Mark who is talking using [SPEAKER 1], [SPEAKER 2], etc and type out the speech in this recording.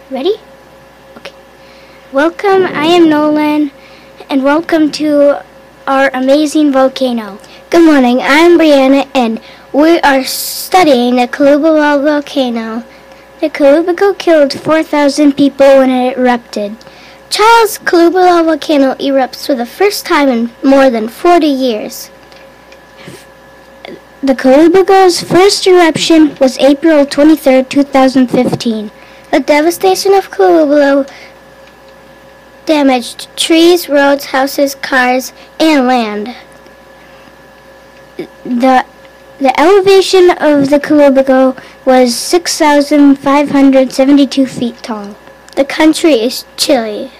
[SPEAKER 1] Ready? Okay. Welcome, I am Nolan, and welcome to our amazing volcano.
[SPEAKER 2] Good morning, I'm Brianna, and we are studying the Kulubalo volcano. The Kulubalo killed 4,000 people when it erupted. Child's Kulubalo volcano erupts for the first time in more than 40 years. The Kulubalo's first eruption was April 23, 2015. The devastation of Kulubalo damaged trees, roads, houses, cars, and land. The elevation of the Kulubalo was 6,572 feet tall. The country is Chile.